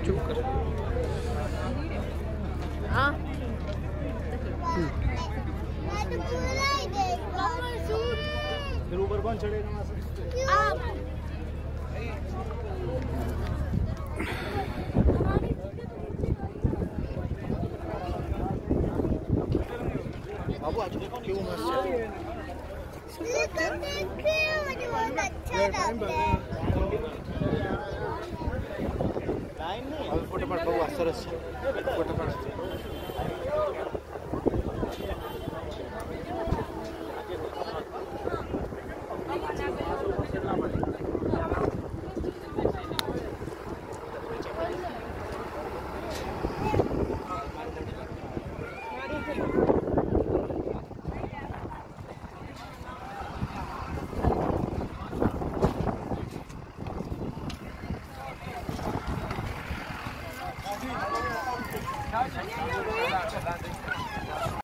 चुप कर। हाँ फिर ऊपर कौन चढ़ेगा वहाँ से? बाबू आज देखो क्यों मस्त फोटो पाठ बाबू सरस फोटो पाठ